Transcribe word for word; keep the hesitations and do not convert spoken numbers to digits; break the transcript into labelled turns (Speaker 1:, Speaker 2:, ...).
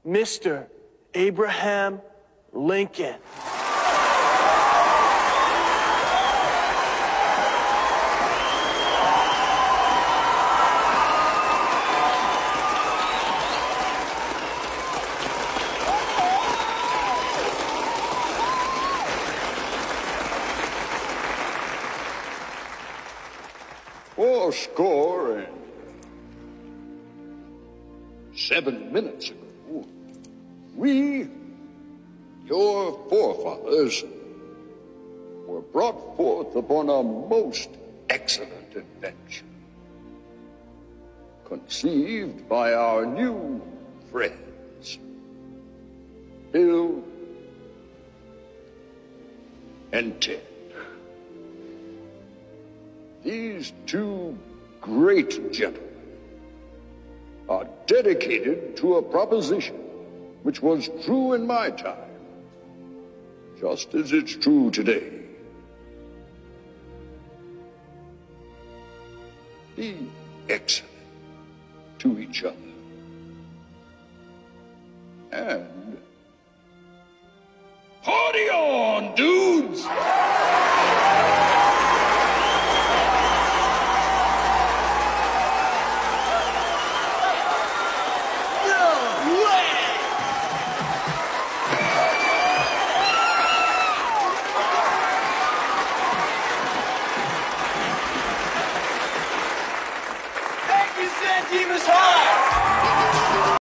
Speaker 1: Mister Abraham Lincoln.
Speaker 2: Four score and seven minutes ago, we, your forefathers, were brought forth upon a most excellent adventure, conceived by our new friends, Bill and Ted. These two great gentlemen are dedicated to a proposition which was true in my time, just as it's true today. Be excellent to each other. And party on, dudes!